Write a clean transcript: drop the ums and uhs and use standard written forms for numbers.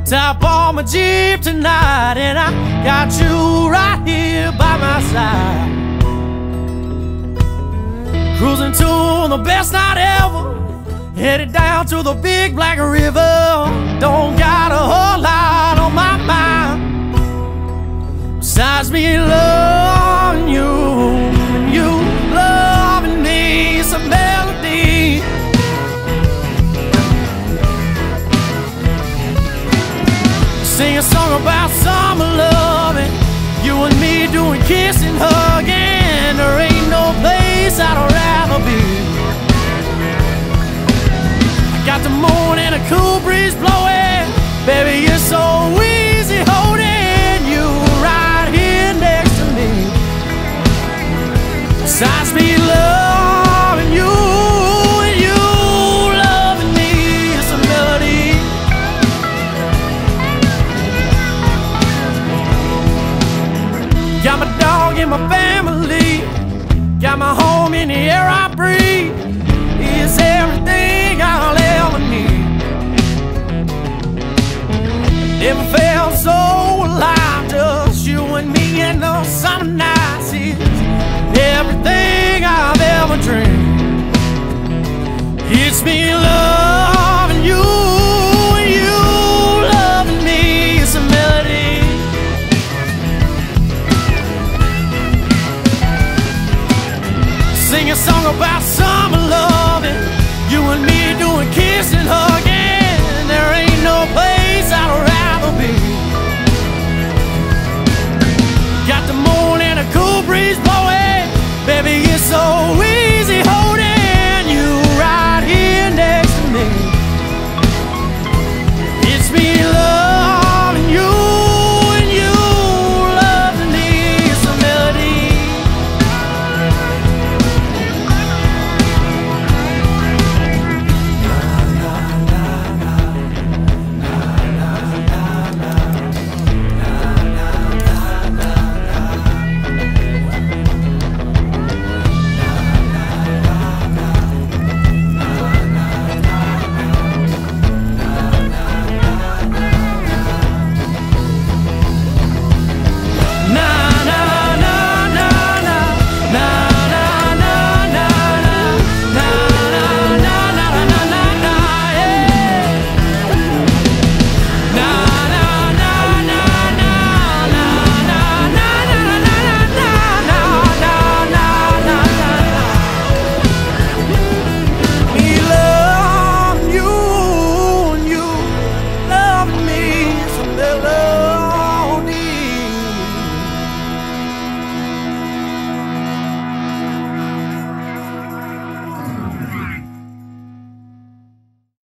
top on my Jeep tonight, and I got you right here by my side. Cruising to the best night ever, headed down to the big black river. Don't got a whole lot on my mind besides me loving you, and you loving me. It's a melody. Sing a song about summer loving, you and me doing kissing, hugging. There ain't no place I'd rather be. I got the moon and a cool breeze blowing, baby, you're so easy holding you right here next to me. Besides me loving you, and you loving me, it's a melody. Got my dog in my family, got my home in the air I breathe. It's everything I'll ever need. Never felt so alive, just you and me in the summer nights. It's everything I've ever dreamed. It's me love.